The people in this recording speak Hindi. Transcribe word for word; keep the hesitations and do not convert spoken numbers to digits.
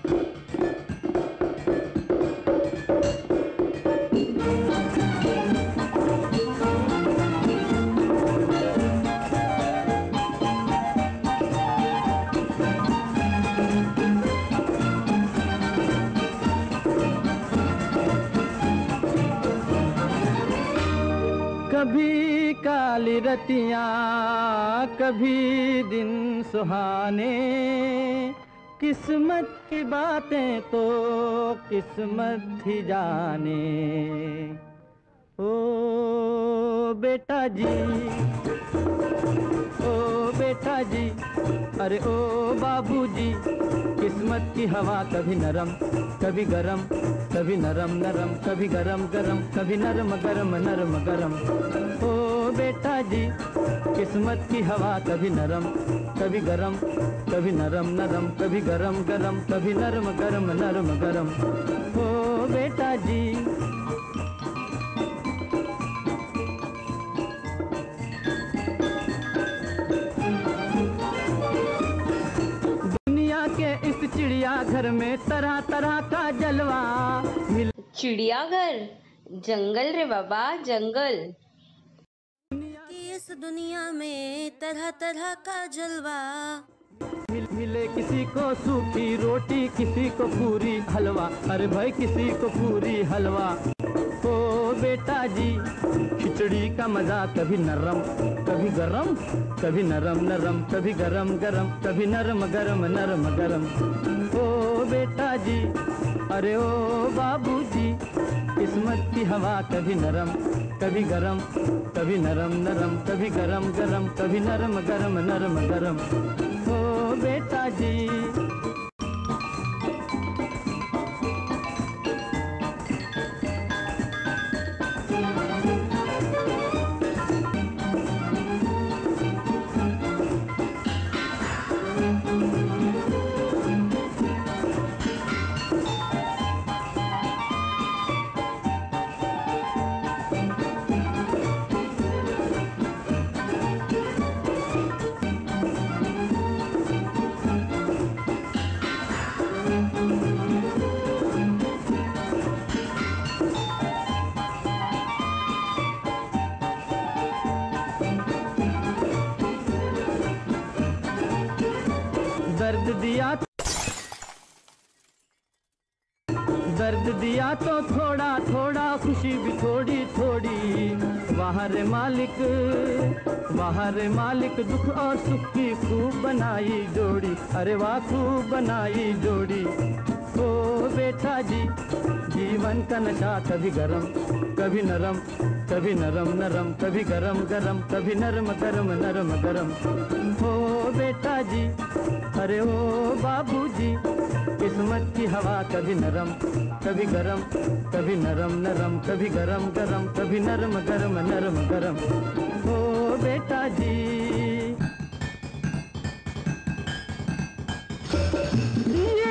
कभी काली रतियाँ कभी दिन सुहाने, किस्मत की बातें तो किस्मत ही जाने। ओ बेटा जी, ओ बेटा जी, अरे ओ बाबूजी, किस्मत की हवा कभी नरम कभी गरम, कभी नरम नरम कभी गरम गरम, कभी नरम गरम नरम गरम। ओ बेटा जी, किस्मत की हवा कभी नरम कभी गरम, कभी नरम नरम कभी गरम गरम, कभी नरम गरम नरम गरम। ओ बेटा जी। इस चिड़ियाघर में तरह तरह का जलवा मिल। चिड़ियाघर जंगल रे बाबा, जंगल। इस दुनिया में तरह तरह का जलवा मिल, मिले किसी को सूखी रोटी, किसी को पूरी हलवा, अरे भाई किसी को पूरी हलवा। ओ बेटा जी, खिचड़ी का मजा कभी नरम कभी गरम, कभी नरम नरम कभी गरम गरम, कभी नरम गरम नरम गरम। ओ बेटा जी, अरे ओ बाबूजी, किस्मत की हवा कभी नरम कभी गरम, कभी नरम नरम कभी गरम गरम, कभी नरम गरम नरम गरम। ओ बेटा जी। दर्द दिया दर्द दिया तो थोड़ा थोड़ा, खुशी भी थोड़ी थोड़ी। वाह रे मालिक, वाह रे मालिक, दुख और सुख की खूब बनाई जोड़ी, अरे वाह खूब बनाई जोड़ी। ओ बेटा जी, जीवन का नशा कभी गरम कभी नरम, कभी नरम नरम कभी गरम गरम, कभी नरम गरम नरम गरम। ओ बेटा जी, अरे ओ बाबूजी, किस्मत की हवा कभी नरम कभी गरम, कभी नरम नरम कभी गरम गरम, कभी नरम गरम नरम गरम। ओ बेटा जी।